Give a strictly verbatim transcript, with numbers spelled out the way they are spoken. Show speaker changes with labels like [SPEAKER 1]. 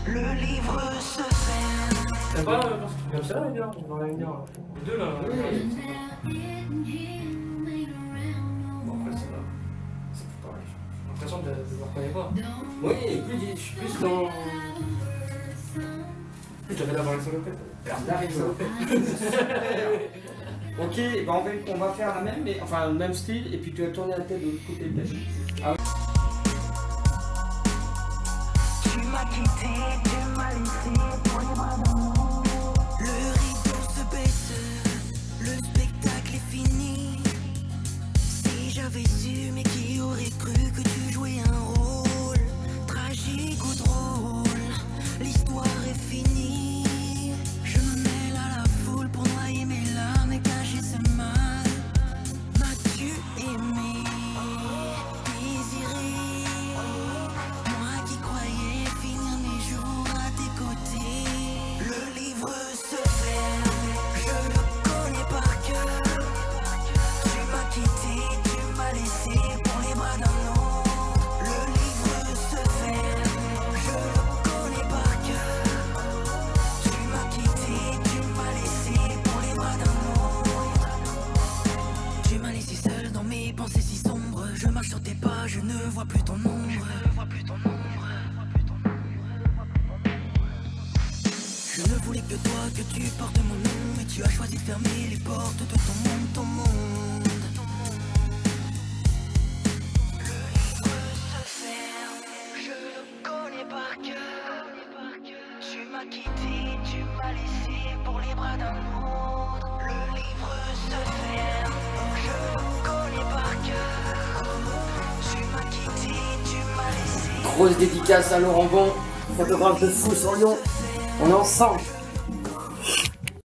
[SPEAKER 1] Le livre se ferme.
[SPEAKER 2] T'as pas euh, comme ça, les gars? On va réunir les deux là. Oui. Bon, après, c'est là. C'est pareil. J'ai l'impression de ne me reconnais pas.
[SPEAKER 3] Oui, plus, je suis plus dans.
[SPEAKER 2] J'avais la barre salopette.
[SPEAKER 3] Darry salopette. Ok, bah on, va, on va faire la même, mais enfin le même style, et puis tu vas tourner la tête de l'autre côté peut-être. Ah.
[SPEAKER 1] Tu m'as quitté, tu m'as laissé pour les bras d'amour. Le rideau se baisse, le spectacle est fini. Si j'avais su, mais qui aurait cru que tu jouais un rôle tragique ou drôle, l'histoire est finie. Je me mêle à la foule pour noyer mes larmes et cacher ce mal. M'as-tu aimé, désiré? Moi qui croyais finir mes jours à tes côtés. Le livre se ferme, je le connais par cœur. Tu m'as quitté, tu m'as laissé pour les bras d'un autre. Le livre se ferme, je le connais par cœur. Tu m'as quitté, tu m'as laissé pour les bras d'un autre. Tu m'as laissé seul dans mes pensées si sombres. Je marche sur tes pas, je ne vois plus ton ombre. Je ne voulais que toi, que tu portes mon nom, mais tu as choisi de fermer les portes de ton monde, ton monde. Le livre se ferme, je le connais par cœur. Tu m'as quitté, tu m'as laissé pour les bras d'un autre. Le livre se ferme, je le connais par cœur. Tu m'as quitté, tu m'as laissé.
[SPEAKER 3] Grosse dédicace à Laurent Bon, photographe de fou sur Lyon. On est ensemble.